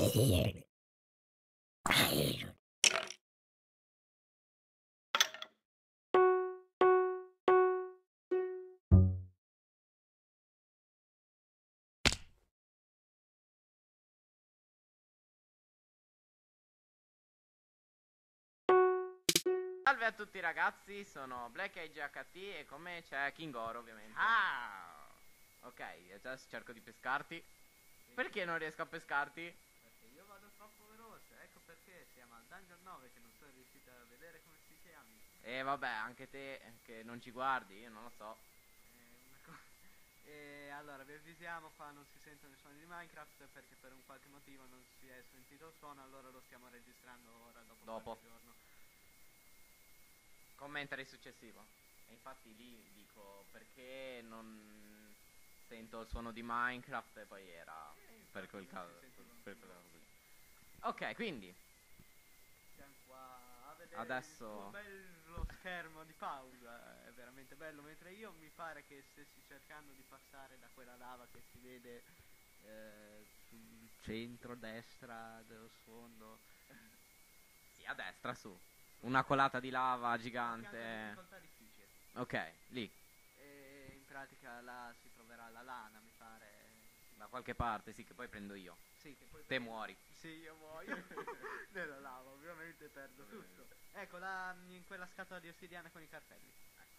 Salve a tutti ragazzi, sono BlackAgeHT e con me c'è Kingoro ovviamente. Ah! Ok, adesso cerco di pescarti. Perché non riesco a pescarti? Perché io vado troppo veloce, ecco perché siamo al Dungeon 9 che non sono riuscito a vedere come si chiami. E vabbè, anche te che non ci guardi, io non lo so. E allora vi avvisiamo, qua non si sentono i suoni di Minecraft perché per un qualche motivo non si è sentito il suono, allora lo stiamo registrando ora dopo qualche giorno. Commentary successivo. E infatti lì dico perché non sento il suono di Minecraft e poi era per quel caso. Per quella cosa lì. Ok, quindi siamo qua a vedere adesso il tuo bello schermo di pausa, è veramente bello, mentre io mi pare che stessi cercando di passare da quella lava che si vede sul centro-destra dello sfondo. sì, a destra su. Una colata di lava gigante. Difficoltà difficile. Ok, lì. E in pratica là si troverà la lana, mi pare. Da qualche parte, sì, che poi prendo io. Sì, che poi Te muori. Sì, io muoio. Nella lava, ovviamente perdo tutto. Ecco, là in quella scatola di ossidiana con i cartelli.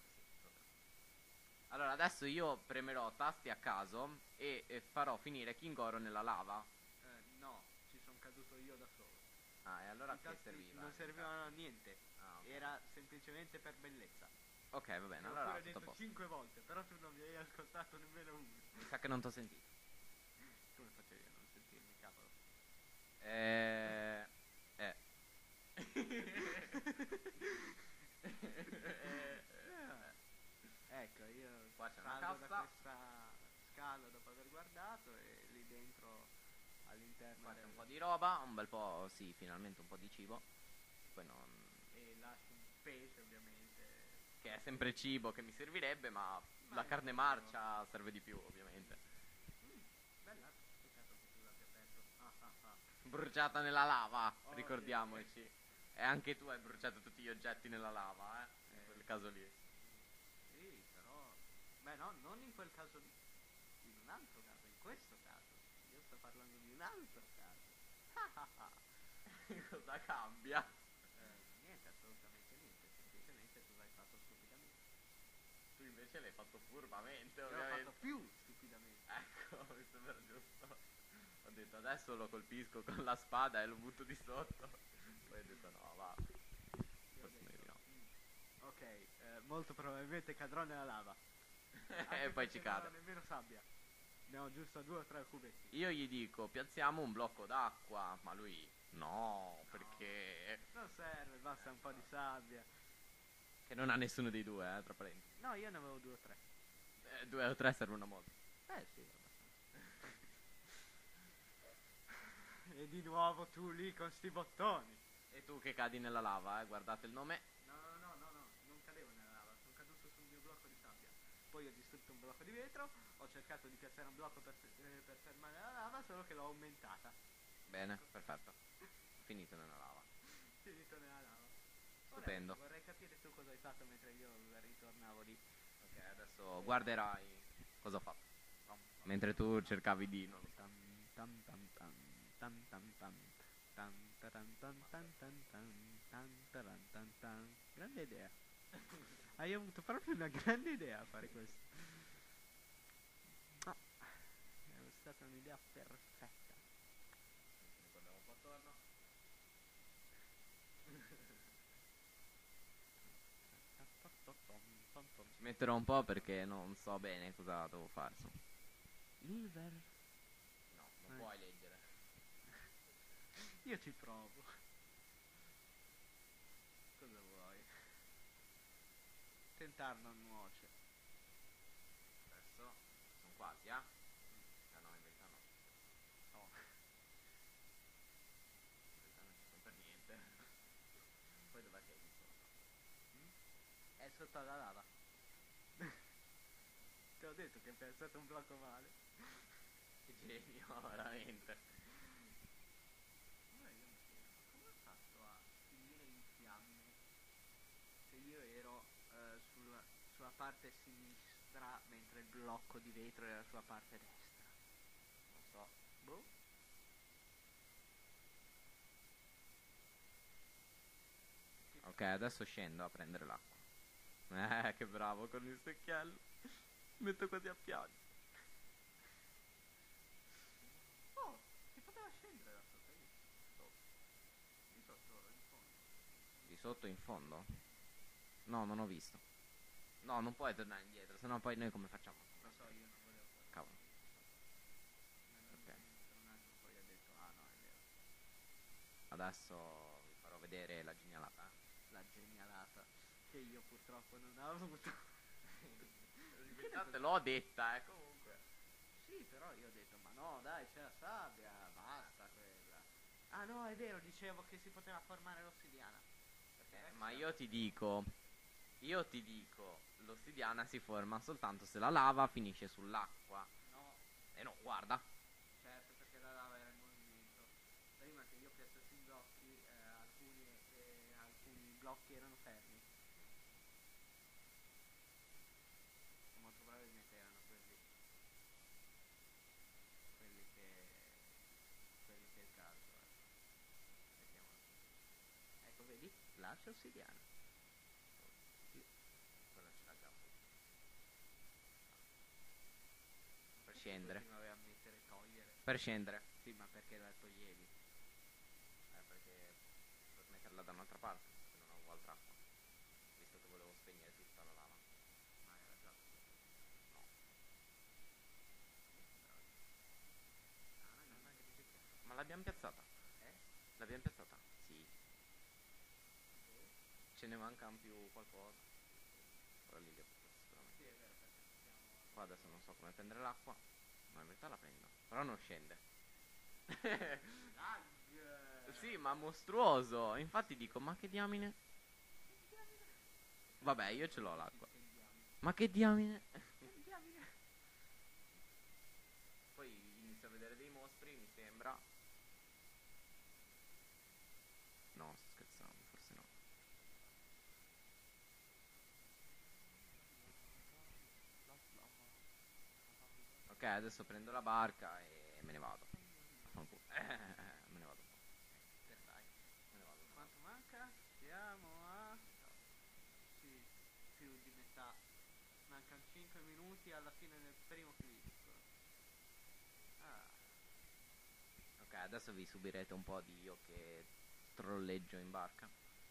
Allora, adesso io premerò tasti a caso e farò finire Kingoro nella lava. No, ci sono caduto io da solo. Ah, e allora I che tasti serviva? non servivano a niente. Ah, ok. Era semplicemente per bellezza. Ok, va bene, L'ho allora pure tutto a detto posto. 5 volte, però tu non mi hai ascoltato nemmeno uno. Mi sa che non t'ho sentito. Come facevi a non sentirmi, cavolo? Eh... Ecco, io Qua c'è una salgo da cassa. questa scala dopo aver guardato e lì dentro all'interno Qua c'è un po' di roba, un bel po', sì, finalmente un po' di cibo. Poi non... e lascio un pesce ovviamente. Che è sempre cibo che mi servirebbe, ma la è carne vero. marcia serve di più, ovviamente. Bella, peccato che tu l'abbia perso. Bruciata nella lava, Oh, ricordiamoci. E anche tu hai bruciato tutti gli oggetti nella lava, in quel caso lì. Sì, però... Beh no, non in quel caso lì. In un altro caso, in questo caso. Io sto parlando di un altro caso. Cosa cambia? Niente, assolutamente niente. Semplicemente tu l'hai fatto stupidamente. Tu invece l'hai fatto furbamente, Io l'ho ovviamente. fatto più stupidamente. Ecco, mi sembra giusto. Ho detto adesso lo colpisco con la spada e lo butto di sotto. Poi ho detto no, va. Forse meglio di no. Ok, molto probabilmente cadrò nella lava. E poi ci Non ho cade. nemmeno sabbia. Ne ho giusto 2 o 3 cubetti. Io gli dico piazziamo un blocco d'acqua, ma lui no, perché... Non serve, basta un po' di sabbia. Che non ha nessuno dei due, tra parentesi. No, io ne avevo 2 o 3. 2 o 3 servono molto. Sì, abbastanza. E di nuovo tu lì con sti bottoni. E tu che cadi nella lava, guardate il nome. No, non cadevo nella lava, sono caduto sul mio blocco di sabbia. Poi ho distrutto un blocco di vetro, ho cercato di piazzare un blocco per fermare la lava, solo che l'ho aumentata. Bene, perfetto. Finito nella lava. Finito nella lava. Stupendo. Ora, vorrei capire tu cosa hai fatto mentre io ritornavo lì. Ok, adesso guarderai cosa ho fatto. Mentre tu cercavi di... non lo so. Tam tam tam tam tam tam tam taran tan tan tan tan tan taran tan tan. Grande idea. Hai avuto proprio una grande idea a fare questo. È stata un'idea perfetta. Guardiamo un po' attorno. Ci metterò un po' perché non so bene cosa devo fare. Silver. No, non puoi leggere. Io ci provo. Cosa vuoi? Tentar non nuoce. Adesso sono quasi, ah? Ah no, in verità no. Oh. In verità non ci sono per niente. Poi dov'è che è di sotto? È sotto la lava. Ti ho detto che hai pensato un blocco male. Che genio, veramente. parte sinistra, mentre il blocco di vetro è la sua parte destra? Non so. Boh. Ok, adesso scendo a prendere l'acqua. Che bravo con il secchiello. Metto quasi a piangere. Oh, si poteva scendere da sotto lì. Di sotto, in fondo. Di sotto in fondo? No, non ho visto. No, non puoi tornare indietro, sennò poi noi come facciamo? Lo so, io non volevo fare. Cavolo. Ok. Poi ho detto, ah no, è vero. Adesso vi farò vedere la genialata. La genialata che io purtroppo non ho avuto. Te l'ho detta, comunque. Sì, però io ho detto, ma no, dai, c'è la sabbia, basta quella. Ah no, è vero, dicevo che si poteva formare l'ossidiana. Ma io ti dico, l'ossidiana si forma soltanto se la lava finisce sull'acqua. No, E no, guarda. certo, perché la lava era in movimento. Prima che io piazzassi i blocchi, alcuni blocchi erano fermi. Molto probabilmente erano quelli che il caso. Mettiamolo. Ecco, vedi? Là c'è ossidiana. Quella ce l'ha già. Per scendere. Continuavi a mettere e togliere. Per scendere. Sì, ma perché la toglievi? Perché per metterla da un'altra parte, se non avevo altra acqua. Visto che volevo spegnere tutta la lava. Ma era già. No. Ah, non è che ti sei chiesto. Ma l'abbiamo piazzata? Eh? L'abbiamo piazzata? Sì. Ce ne manca più qualcosa. Ora lì li ho piazzati sicuramente. Sì, è vero, perché possiamo. Qua adesso non so come prendere l'acqua. Ma in realtà la prendo. Però non scende. Lag! Sì, ma mostruoso. Infatti dico, ma che diamine? Vabbè, io ce l'ho l'acqua. Ma che diamine? Poi inizio a vedere dei mostri, mi sembra. No, sto scherzando, forse no. Ok, adesso prendo la barca e me ne vado. Affanculo. Me ne vado. Dai. Me ne vado. Quanto manca? Siamo a. Sì, più di metà. Mancano 5 minuti alla fine del primo clip. Ah. Ok, adesso vi subirete un po' di io che trolleggio in barca.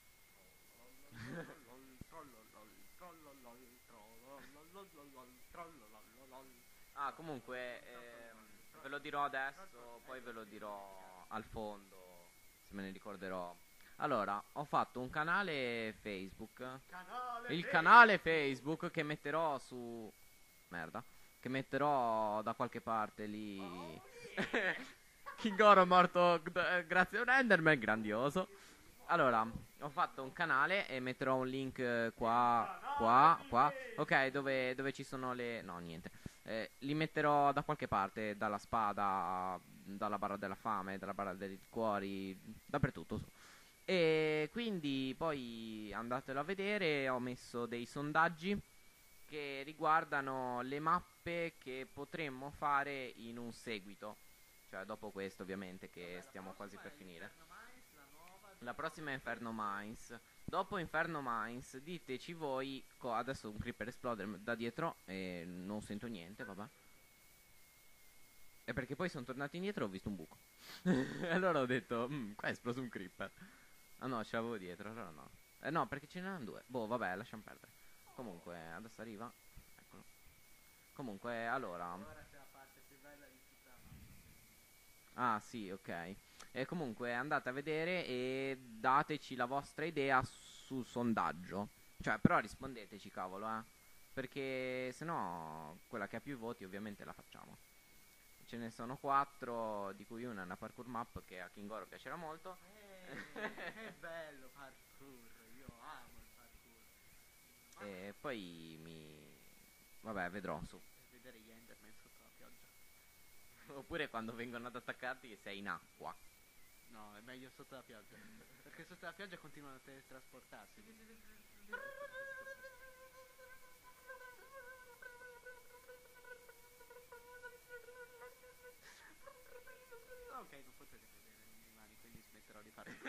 Ah, comunque, ve lo dirò adesso, poi ve lo dirò al fondo, se me ne ricorderò. Allora, ho fatto un canale Facebook. Il canale Facebook che metterò su. Merda. Che metterò da qualche parte lì. King Oro è morto grazie a un Enderman, grandioso. Allora, ho fatto un canale e metterò un link qua. Ok, dove ci sono le. No, niente. Li metterò da qualche parte, dalla spada, dalla barra della fame, dalla barra dei cuori, dappertutto. E quindi poi andatelo a vedere, ho messo dei sondaggi che riguardano le mappe che potremmo fare in un seguito. Cioè dopo questo ovviamente che stiamo quasi per finire. La prossima è Inferno Mines. Dopo Inferno Mines diteci voi. Adesso un creeper esplode da dietro e non sento niente, vabbè. E perché poi sono tornato indietro e ho visto un buco. E allora ho detto, qua è esploso un creeper. Ah no, ce l'avevo dietro, allora no. No, perché ce n'erano due. Boh, vabbè, lasciamo perdere. Comunque, adesso arriva. Eccolo. Comunque, allora. Ora c'è la parte più bella di tutta la mappa. Ah, sì, ok. E comunque andate a vedere e dateci la vostra idea sul sondaggio. Cioè, però rispondeteci, cavolo, eh. Perché se no, quella che ha più voti ovviamente la facciamo. Ce ne sono 4, di cui una è una parkour map che a King Oro piacerà molto. Che bello parkour, io amo il parkour. E poi mi. Vabbè, vedrò su. Per vedere gli Enderman sotto la pioggia. Oppure quando vengono ad attaccarti sei in acqua. No, è meglio sotto la pioggia. Perché sotto la pioggia continuano a teletrasportarsi. Ok, non potete vedere le mie mani, quindi smetterò di fare.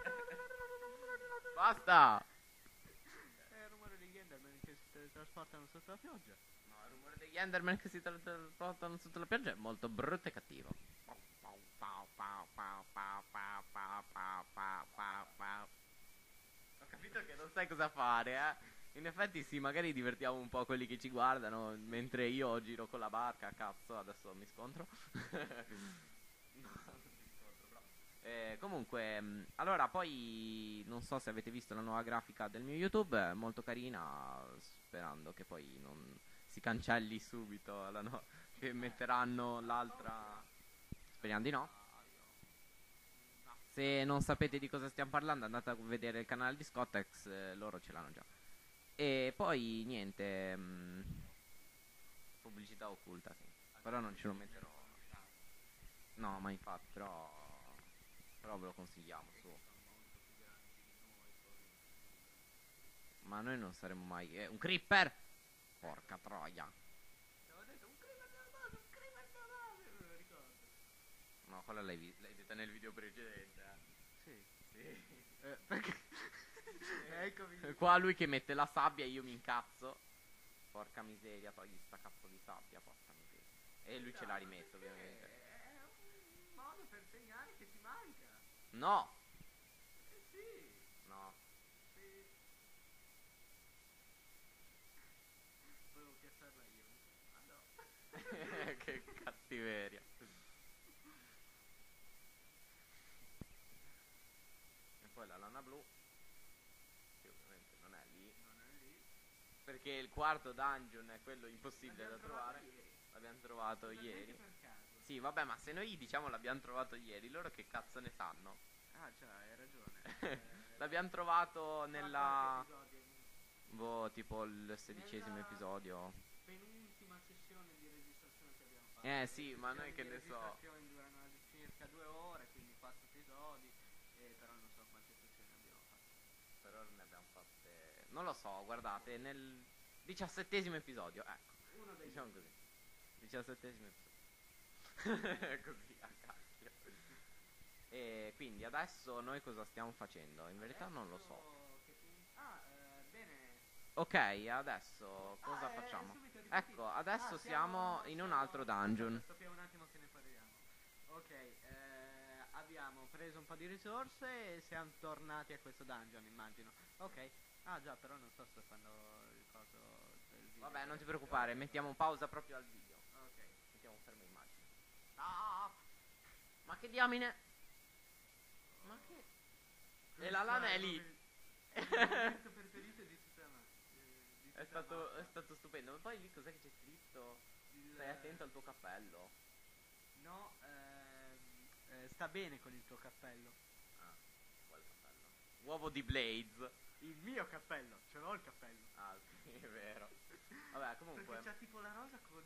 Basta! È il rumore degli Enderman che si teletrasportano sotto la pioggia. No, il rumore degli Enderman che si trasportano sotto la pioggia è molto brutto e cattivo. Ho capito che non sai cosa fare, eh. In effetti sì, magari divertiamo un po' quelli che ci guardano, mentre io giro con la barca, cazzo, adesso mi scontro. No, non mi scontro, però. Comunque, allora poi non so se avete visto la nuova grafica del mio YouTube, è molto carina, sperando che poi non si cancelli subito, che metteranno l'altra. Speriamo di no. Se non sapete di cosa stiamo parlando, andate a vedere il canale di Scottex, loro ce l'hanno già. E poi niente, pubblicità occulta, sì. Però non ce lo metterò. No, ma infatti, però ve lo consigliamo, su. Ma noi non saremo mai. Un creeper! Porca troia. Avevo detto un creeper nella base, un creeper nella base, me lo ricordo. No, quella l'hai detta nel video precedente, Sì. Sì. Perché? Eccomi. Qua lui che mette la sabbia e io mi incazzo. Porca miseria, togli sta cazzo di sabbia, porca miseria. E lui ce l'ha rimesso, ovviamente. È un modo per segnare che ti manca. No! Sì. No. Sì. Volevo piazzarla io. Ma no. Che cattiveria. E poi la lana blu, che ovviamente non è lì, perché il quarto dungeon è quello impossibile da trovare. L'abbiamo trovato ieri. Per caso. Sì, vabbè, ma se noi diciamo l'abbiamo trovato ieri, loro che cazzo ne sanno? Ah, già, hai ragione. L'abbiamo trovato nella. Episodio. Boh, tipo il 16° episodio. Penultima sessione di registrazione che abbiamo fatto. Sì, ma noi che ne so. Le registrazioni durano circa 2 ore, quindi 4 episodi, però non so quante sessioni abbiamo fatto. Per ora ne abbiamo fatte. Non lo so, guardate, nel 17° episodio, ecco. Uno dei Diciamo due. così. 17° episodio. Così a cacchio. E quindi adesso noi cosa stiamo facendo? In verità non lo so. Bene. Ok, adesso cosa facciamo? Subito ripeti. Ecco, adesso siamo in un altro dungeon. Sappiamo un attimo che ne parliamo. Ok, abbiamo preso un po' di risorse e siamo tornati a questo dungeon, immagino. Ok. Ah già, però non sto stoppando il coso del video. Vabbè, non ti preoccupare, mettiamo pausa proprio al video. Ok. Mettiamo fermo immagine. Stop! Ma che diamine? Ma che? E la lana è lì. Il momento preferito di tutta la È stato stupendo. Ma poi lì cos'è che c'è scritto? Stai attento al tuo cappello. No, sta bene con il tuo cappello. Ah, quale cappello? Uovo di Blades. Il mio cappello, ce l'ho il cappello. Ah, sì, è vero. Vabbè, comunque. Perché c'ha tipo la rosa con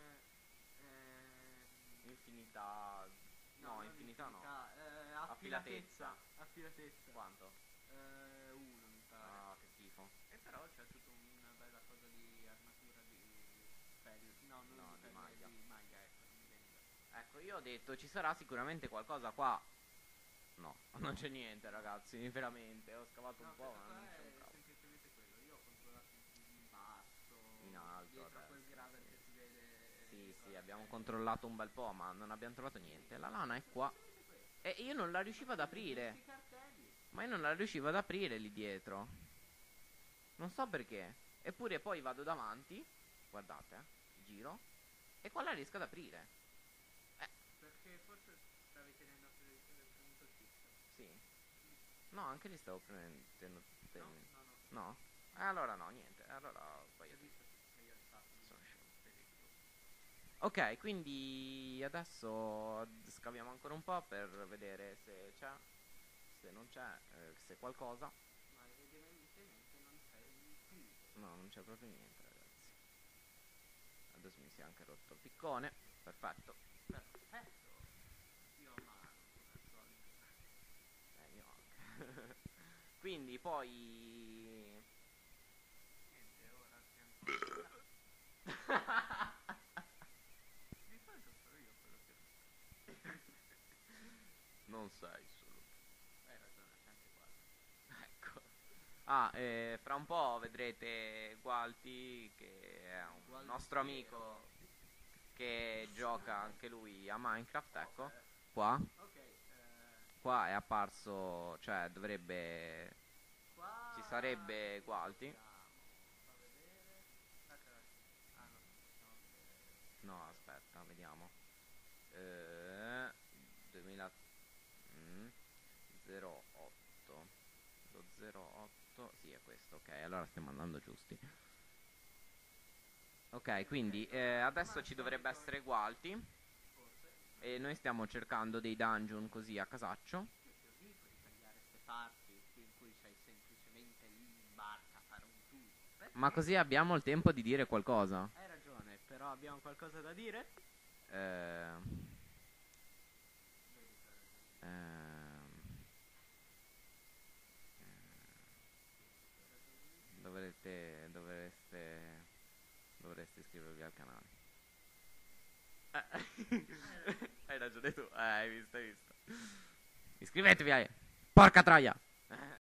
infinità. No, non infinità no. affilatezza. Affilatezza. Quanto? Uno mi pare. Ah, che schifo. E però c'è tutta una bella cosa di armatura di pelle. No, non No, di di pelle, maglia. di maglia, ecco, non mi veniva. Ecco, io ho detto ci sarà sicuramente qualcosa qua. No, non c'è niente, ragazzi, veramente. Ho scavato un po', ma non c'è un cavolo. Semplicemente quello. Io ho controllato in basso, In alto, dietro a adesso, quel gravel sì. che si vede. Sì, abbiamo controllato un bel po', ma non abbiamo trovato niente. La lana è qua. E io non la riuscivo ad aprire. Ma io non la riuscivo ad aprire lì dietro. Non so perché. Eppure poi vado davanti. Guardate, giro. E qua la riesco ad aprire. Perché forse stavi tenendo premuto il fisso. Sì. No, anche lì stavo prendendo. No. No? Allora no, niente. Allora poi Hai visto che io infatti sono scemo. Ok, quindi adesso scaviamo ancora un po' per vedere se c'è. Se non c'è, se qualcosa. Ma evidentemente non c'è più. No, non c'è proprio niente, ragazzi. Adesso mi si è anche rotto il piccone. Perfetto. Perfetto. Io a mano, come al solito. Io anche. Quindi poi. Niente, ora stiamo. Di solito sono io quello che. Fra un po' vedrete Gualti, che è un Gualtiero. nostro amico che gioca anche lui a Minecraft, ecco. Qua. Ok, Qua è apparso, cioè dovrebbe... qua Ci sarebbe Gualti. vediamo, fa vedere. Ah no, possiamo vedere. No, aspetta, vediamo. 2000... 08. Lo 08. Sì, è questo, ok. Allora stiamo andando giusti. Ok, quindi adesso ci dovrebbe essere Gualti. Forse. E noi stiamo cercando dei dungeon così a casaccio. Io ti dico di tagliare queste parti in cui sei semplicemente lì in barca a fare un tour. Ma così abbiamo il tempo di dire qualcosa. Hai ragione, però abbiamo qualcosa da dire? Ehm, Vedi che ho ragione. ehm, dovreste iscrivervi al canale. Hai ragione tu. Hai visto, hai visto. Iscrivetevi, porca troia.